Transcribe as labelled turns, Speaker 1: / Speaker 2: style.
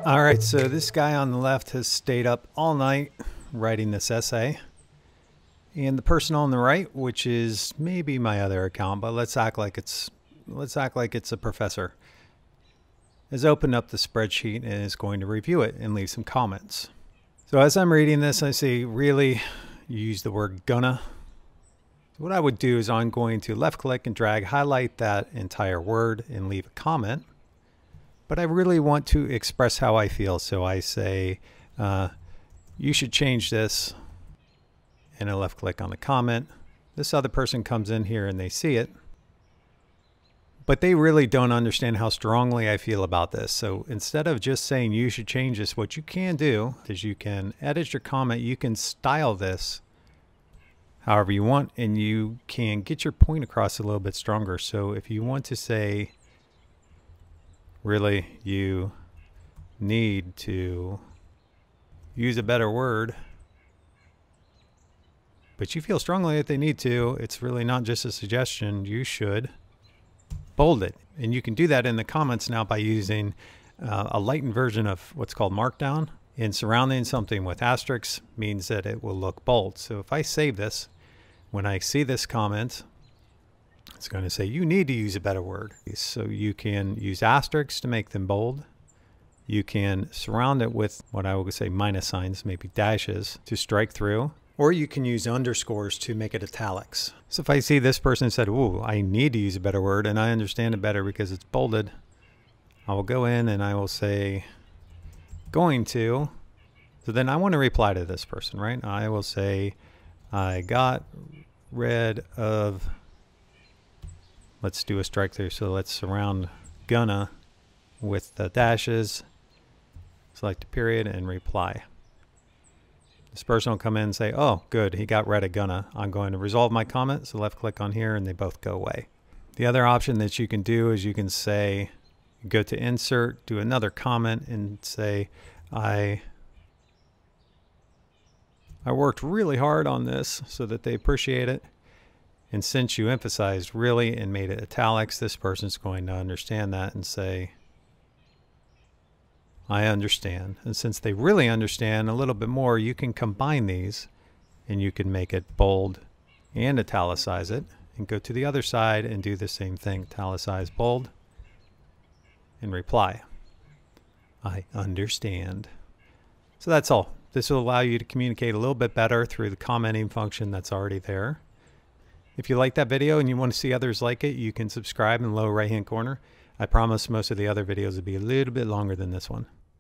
Speaker 1: All right, so this guy on the left has stayed up all night writing this essay. And the person on the right, which is maybe my other account, but let's act like it's a professor, has opened up the spreadsheet and is going to review it and leave some comments. So as I'm reading this, I see, really, you use the word gonna. So what I would do is I'm going to left click and drag, highlight that entire word and leave a comment. But I really want to express how I feel. So I say, you should change this. And I left click on the comment. This other person comes in here and they see it. But they really don't understand how strongly I feel about this. So instead of just saying you should change this, what you can do is you can edit your comment. You can style this however you want, and you can get your point across a little bit stronger. So if you want to say, really, you need to use a better word, but you feel strongly that they need to, it's really not just a suggestion, you should bold it. And you can do that in the comments now by using a lightened version of what's called Markdown. And surrounding something with asterisks means that it will look bold. So if I save this, when I see this comment, it's going to say you need to use a better word. So you can use asterisks to make them bold. You can surround it with what I would say minus signs, maybe dashes, to strike through. Or you can use underscores to make it italics. So if I see this person said, ooh, I need to use a better word and I understand it better because it's bolded, I will go in and I will say going to. So then I want to reply to this person, right? I will say, I got rid of, let's do a strike through. So let's surround gonna with the dashes, select a period and reply. This person will come in and say, oh, good, he got rid of gonna. I'm going to resolve my comment. So left click on here and they both go away. The other option that you can do is you can say, go to insert, do another comment and say, I worked really hard on this so that they appreciate it. And since you emphasized really and made it italics, this person's going to understand that and say, I understand. And since they really understand a little bit more, you can combine these and you can make it bold and italicize it and go to the other side and do the same thing. Italicize bold and reply. I understand. So that's all. This will allow you to communicate a little bit better through the commenting function that's already there. If you like that video and you want to see others like it, you can subscribe in the lower right hand corner. I promise most of the other videos will be a little bit longer than this one.